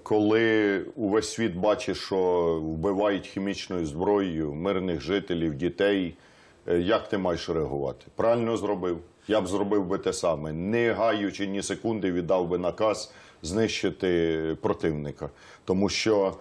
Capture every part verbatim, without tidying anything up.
коли увесь світ бачить, що вбивають хімічною зброєю мирних жителів, дітей, як ти маєш реагувати? Правильно зробив. Я б зробив би те саме. Не гаючи ні секунди, віддав би наказ знищити противника. Тому що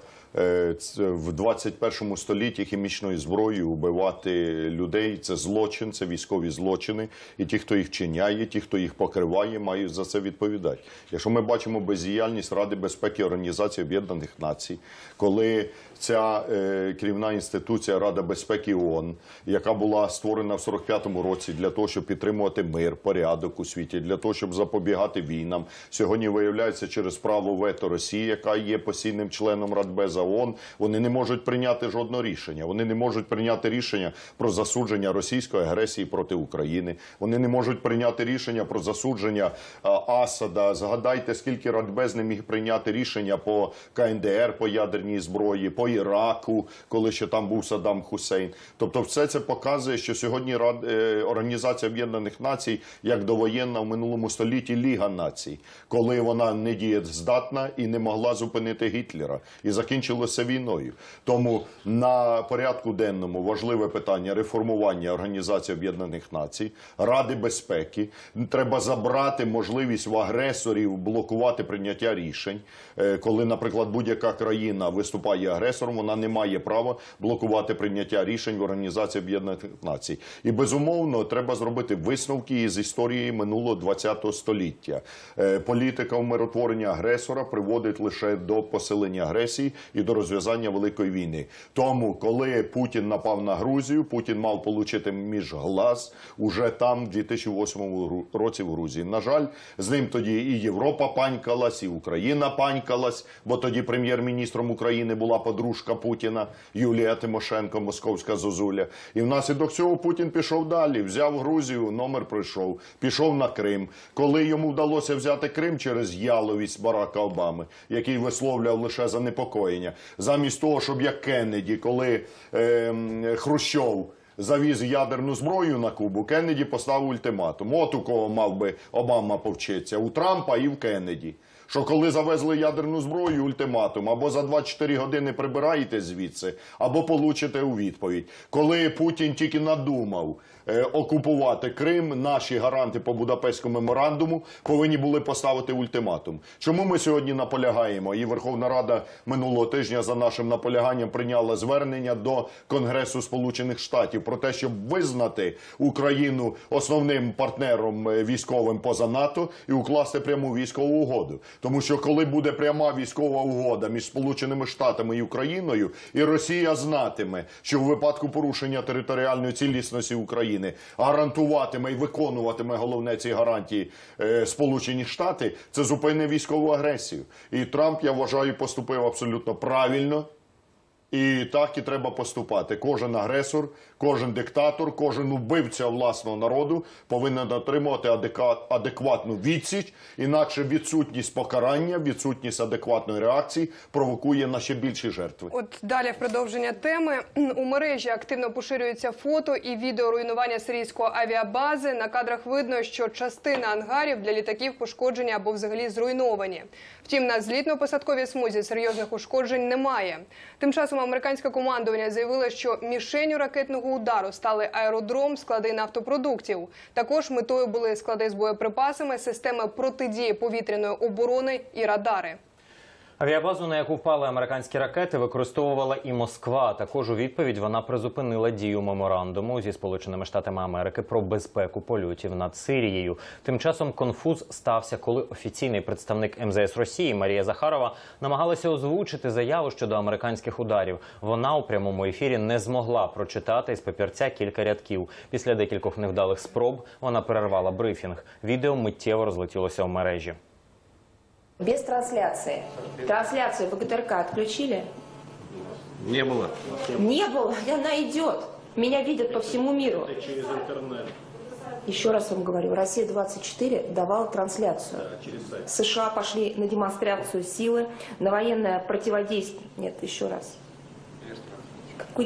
в двадцять першому столітті хімічною зброєю вбивати людей – це злочин, це військові злочини. І ті, хто їх вчиняє, ті, хто їх покриває, мають за це відповідати. Якщо ми бачимо бездіяльність Ради безпеки Організації Об'єднаних Націй, коли ця е, керівна інституція Рада безпеки ООН, яка була створена в сорок п'ятому році для того, щоб підтримувати мир, порядок у світі, для того, щоб запобігати війнам, сьогодні виявляється через право вето Росії, яка є постійним членом Радбеза ООН, вони не можуть прийняти жодного рішення. Вони не можуть прийняти рішення про засудження російської агресії проти України. Вони не можуть прийняти рішення про засудження а, Асада. Згадайте, скільки Радбез не міг прийняти рішення по ка ен де ер, по ядерній зброї, по Іраку, коли ще там був Саддам Хусейн. Тобто все це показує, що сьогодні Рад... Організація Об'єднаних Націй, як довоєнна в минулому столітті Ліга Націй, коли вона не дієздатна і не могла зупинити Гітлера. І закінчилося війною. Тому на порядку денному важливе питання реформування Організації Об'єднаних Націй, Ради безпеки. Треба забрати можливість в агресорів блокувати прийняття рішень. Коли, наприклад, будь-яка країна виступає агресором, вона не має права блокувати прийняття рішень в Організації Об'єднаних Націй. І, безумовно, треба зробити висновки із історії минулого двадцятого століття. Політика умиротворення агресора приводить лише до посилення агресії і до розв'язання Великої війни. Тому, коли Путін напав на Грузію, Путін мав отримати між глаз уже там, в дві тисячі восьмому році в Грузії. На жаль, з ним тоді і Європа панькалась, і Україна панькалась, бо тоді прем'єр-міністром України була подружка Путіна Юлія Тимошенко, московська зозуля. І внаслідок цього Путін пішов далі, взяв Грузію, номер пройшов, пішов на Крим. Коли йому вдалося взяти Крим через яловість Барака Обами, який висловлював лише занепокоєння, замість того, щоб як Кеннеді, коли е, Хрущов завіз ядерну зброю на Кубу, Кеннеді поставив ультиматум. От у кого мав би Обама повчитися, у Трампа і в Кеннеді. Що коли завезли ядерну зброю, ультиматум, або за двадцять чотири години прибираєте звідси, або получите у відповідь. Коли Путін тільки надумав е, окупувати Крим, наші гаранти по Будапештському меморандуму повинні були поставити ультиматум. Чому ми сьогодні наполягаємо? І Верховна Рада минулого тижня за нашим наполяганням прийняла звернення до Конгресу Сполучених Штатів про те, щоб визнати Україну основним партнером військовим поза НАТО і укласти пряму військову угоду. Тому що коли буде пряма військова угода між Сполученими Штатами і Україною, і Росія знатиме, що в випадку порушення територіальної цілісності України гарантуватиме і виконуватиме головне ці гарантії е, Сполучені Штати, це зупине військову агресію. І Трамп, я вважаю, поступив абсолютно правильно. І так і треба поступати. Кожен агресор, кожен диктатор, кожен вбивця власного народу повинен отримувати адекватну відсіч, інакше відсутність покарання, відсутність адекватної реакції провокує на ще більші жертви. От далі в продовження теми. У мережі активно поширюються фото і відео руйнування сирійської авіабази. На кадрах видно, що частина ангарів для літаків пошкоджені або взагалі зруйновані. Втім, на злітно-посадковій смузі серйозних ушкоджень немає. Тим часом американське командування заявило, що мішенню ракетного удару стали аеродром, склади нафтопродуктів. Також метою були склади з боєприпасами, системи протидії повітряної оборони і радари. Авіабазу, на яку впали американські ракети, використовувала і Москва. Також у відповідь вона призупинила дію меморандуму зі Сполученими Штатами Америки про безпеку польотів над Сирією. Тим часом конфуз стався, коли офіційний представник ем зе ес Росії Марія Захарова намагалася озвучити заяву щодо американських ударів. Вона у прямому ефірі не змогла прочитати із папірця кілька рядків. Після декількох невдалих спроб вона перервала брифінг. Відео миттєво розлетілося в мережі. Без трансляции. Трансляцию в ГТРК отключили? Не было. Не было, она идет. Меня видят по всему миру. Это через интернет. Еще раз вам говорю, Россия двадцать четыре давала трансляцию. Да, через сайт. США пошли на демонстрацию силы, на военное противодействие. Нет, еще раз. Какой...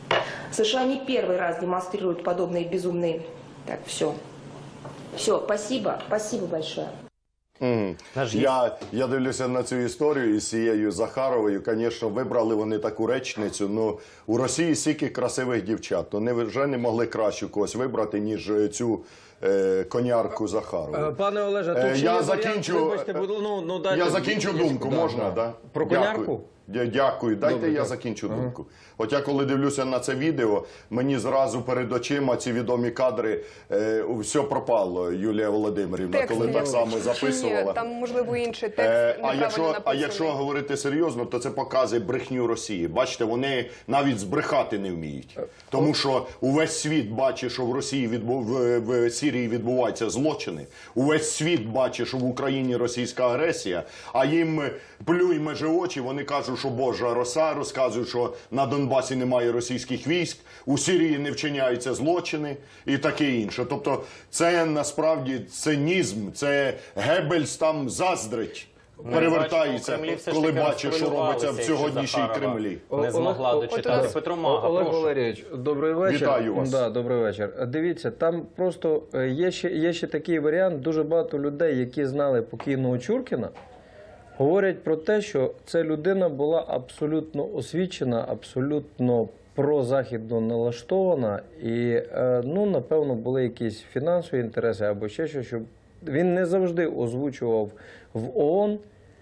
США не первый раз демонстрируют подобные безумные... Так, все. Все, спасибо, спасибо большое. Наш гість- Я, я дивлюся на цю історію із цією Захаровою. Звісно, вибрали вони таку речницю. Ну, у Росії стільки красивих дівчат. Ну, не, вже не могли кращу когось вибрати, ніж цю е, конярку Захарову. Е, Пане Олеже, Е, тут ще я є варіант, закінчу, вибачте, будь- ну, ну, дайте Я закінчу відповідь. думку, Да, можна, да. да? Про Дякую. конярку? Дя- Дякую. Дайте Добре, я так. закінчу думку. От я коли дивлюся на це відео, мені зразу перед очима ці відомі кадри, е, все пропало, Юлія Володимирівна, Текст коли є так само чи ні? записувала. Там, можливо, інший текст Е, а, неправильно якщо, а написаний. якщо говорити серйозно, то це показує брехню Росії. Бачите, вони навіть збрехати не вміють. Тому що увесь світ бачить, що в Росії відбу... в, в Сирії відбуваються злочини. Увесь світ бачить, що в Україні російська агресія, а їм плюй межи очі, вони кажуть, що Божа роса, розказують, що на Донбасі немає російських військ, у Сирії не вчиняються злочини і таке інше. Тобто це насправді цинізм, це Геббельс там заздрить. Перевертається, бачимо, у Кремлі все ж коли таки бачить, що робиться в розхвилювалися, сьогоднішній що Захарова Кремлі. Не змогла Олег- дочитати. Олег- Петро Мага, Олег прошу. Валерійович, добрий вечір. Вітаю вас. Да, добрий вечір. Дивіться, там просто е, є ще, є ще такий варіант. Дуже багато людей, які знали покійного Чуркіна, говорять про те, що ця людина була абсолютно освічена, абсолютно прозахідно налаштована і, е, ну, напевно, були якісь фінансові інтереси або ще щось, щоб він не завжди озвучував в ООН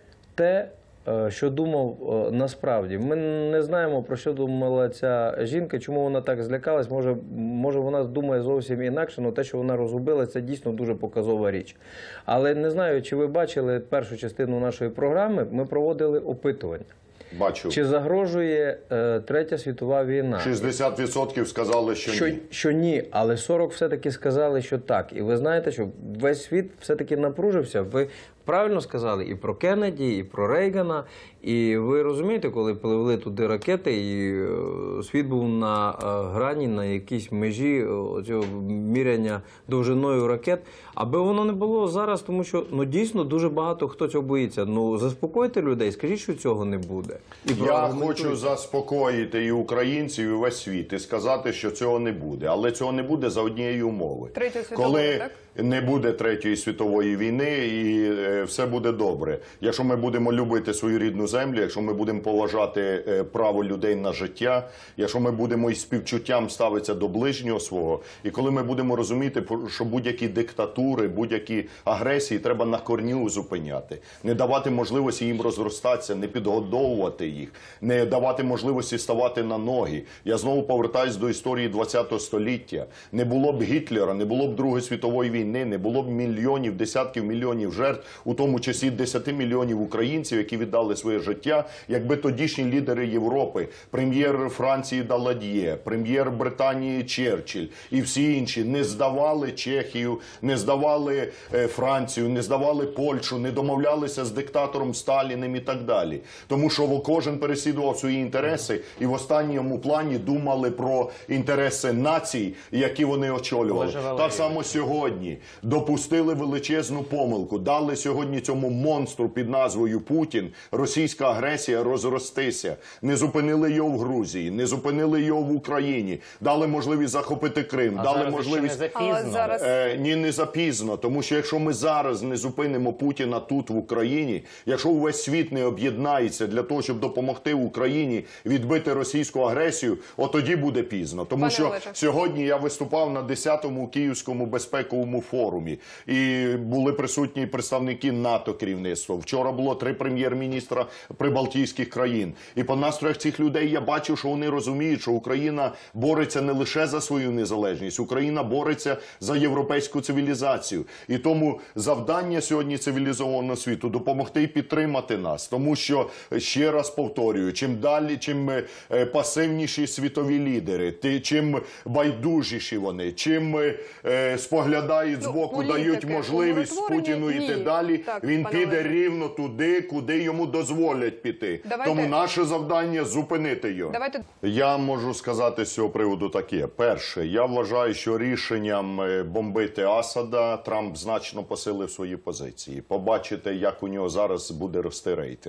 те, е, що думав е, насправді. Ми не знаємо, про що думала ця жінка, чому вона так злякалась. Може, може вона думає зовсім інакше, але те, що вона розгубила, це дійсно дуже показова річ. Але не знаю, чи ви бачили першу частину нашої програми, ми проводили опитування. Бачу. Чи загрожує е, Третя світова війна? шістдесят відсотків сказали, що, Що, ні. що ні, але сорок все-таки сказали, що так. І ви знаєте, що весь світ все-таки напружився. Ви правильно сказали і про Кеннеді, і про Рейгана. І ви розумієте, коли пливли туди ракети, і е, світ був на е, грані, на якійсь межі е, цього міряння довжиною ракет. Аби воно не було зараз, тому що ну, дійсно дуже багато хто цього боїться. Ну, заспокойте людей, скажіть, що цього не буде. І Я проаргументуйте. хочу заспокоїти і українців, і весь світ, і сказати, що цього не буде. Але цього не буде за однієї умови. Третьої світової, Коли так? не буде Третьої світової війни, і е, все буде добре. Якщо ми будемо любити свою рідну землю, якщо ми будемо поважати е, право людей на життя, якщо ми будемо із співчуттям ставитися до ближнього свого, і коли ми будемо розуміти, що будь-які диктатури, будь-які агресії треба на корню зупиняти, не давати можливості їм розростатися, не підгодовувати їх, не давати можливості ставати на ноги. Я знову повертаюсь до історії ХХ століття. Не було б Гітлера, не було б Другої світової війни, не було б мільйонів, десятків мільйонів жертв, у тому числі десяти мільйонів українців, які віддали своє життя, якби тодішні лідери Європи, прем'єр Франції Даладьє, прем'єр Британії Черчилль і всі інші не здавали Чехію, не здавали е, Францію, не здавали Польщу, не домовлялися з диктатором Сталіним і так далі. Тому що кожен переслідував свої інтереси і в останньому плані думали про інтереси націй, які вони очолювали. Олеже Так Валерійовичу. само сьогодні допустили величезну помилку, дали сьогодні цьому монстру під назвою Путін, російська агресія, розростися. Не зупинили його в Грузії, не зупинили його в Україні, дали можливість захопити Крим, А дали зараз можливість... ще не Але запізно. зараз Е, ні, не запізно, тому що якщо ми зараз не зупинимо Путіна тут, в Україні, якщо увесь світ не об'єднається для того, щоб допомогти Україні відбити російську агресію, от тоді буде пізно. Тому Пане що Олеже. сьогодні я виступав на десятому Київському безпековому форумі, і були присутні представники НАТО керівництва. Вчора було три прем'єр-міністра прибалтійських країн. І по настроях цих людей я бачу, що вони розуміють, що Україна бореться не лише за свою незалежність, Україна бореться за європейську цивілізацію. І тому завдання сьогодні цивілізованого світу – допомогти і підтримати нас. Тому що, ще раз повторюю, чим далі, чим е, пасивніші світові лідери, ти, чим байдужіші вони, чим е, споглядають Ну, збоку, політики дають можливість умиротворені? Путіну йти Ні. далі, Так, він пане піде Олеже. рівно туди, куди йому дозволять піти. Давайте- Тому наше завдання – зупинити його. Давайте Я можу сказати з цього приводу таке. Перше, я вважаю, що рішенням е, бомбити Асада Трамп значно посилив свої позиції. Побачите, як у нього зараз буде рости рейтинг.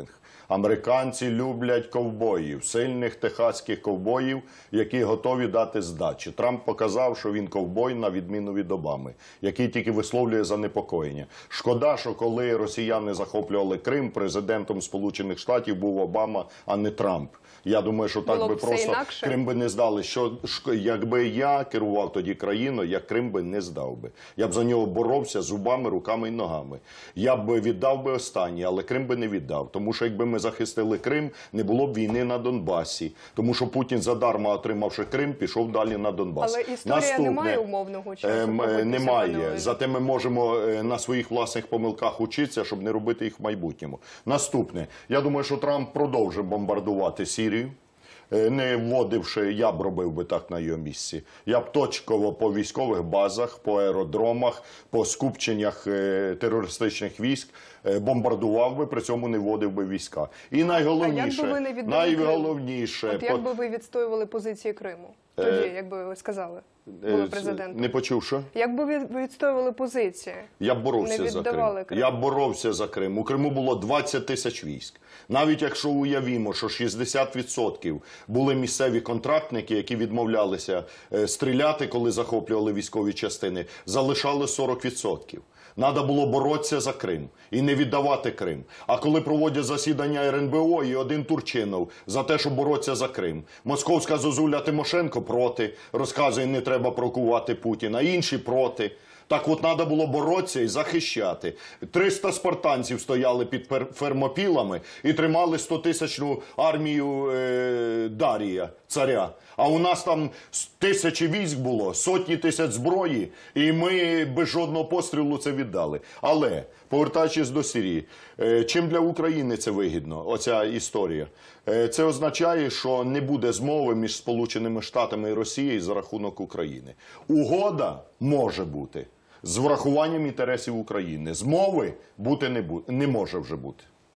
Американці люблять ковбоїв, сильних техаських ковбоїв, які готові дати здачі. Трамп показав, що він ковбой на відміну від Обами, який тільки висловлює занепокоєння. Шкода, що коли росіяни захоплювали Крим, президентом Сполучених Штатів був Обама, а не Трамп. Я думаю, що так Було би б все просто інакше. Крим би не здали. Що ш- якби я керував тоді країною, я Крим би не здав би. Я б за нього боровся зубами, руками і ногами. Я б віддав би останнє, але Крим би не віддав. Тому що якби ми захистили Крим, не було б війни на Донбасі. Тому що Путін задарма, отримавши Крим, пішов далі на Донбас. Але історія не має умовного часу, Ем, погодьтеся, пане Немає. Олеже. Зате ми можемо е, на своїх власних помилках учитися, щоб не робити їх в майбутньому. Наступне. Я думаю, що Трамп продовжить бомбардувати Сирію. Е, Не вводивши, я б робив би так на його місці. Я б точково по військових базах, по аеродромах, по скупченнях е, терористичних військ е, бомбардував би, при цьому не вводив би війська. І найголовніше, А як би ви не віддали Крим? найголовніше, От як би ви відстоювали позиції Криму? Тоді, якби ви сказали, е, були президентом. не почув, що? Як би ви відстоювали позиції? Я б боровся Не за віддавали Крим. Крим. Я б боровся за Крим. У Криму було двадцять тисяч військ. Навіть якщо уявімо, що шістдесят відсотків були місцеві контрактники, які відмовлялися е, стріляти, коли захоплювали військові частини, залишали сорок відсотків. Надо було боротися за Крим і не віддавати Крим. А коли проводять засідання ер ен бе о і один Турчинов за те, щоб боротися за Крим. Московська зозуля Тимошенко проти, розказує, не треба провокувати Путіна, інші проти. Так от треба було боротися і захищати. триста спартанців стояли під фер- Фермопілами і тримали стотисячну армію е, Дарія, царя. А у нас там с- тисячі військ було, сотні тисяч зброї, і ми без жодного пострілу це віддали. Але, повертаючись до Сирії, е, чим для України це вигідно, оця історія? Е, Це означає, що не буде змови між Сполученими Штатами і Росією за рахунок України. Угода може бути з врахуванням інтересів України. Змови бути не, бу- не може вже бути.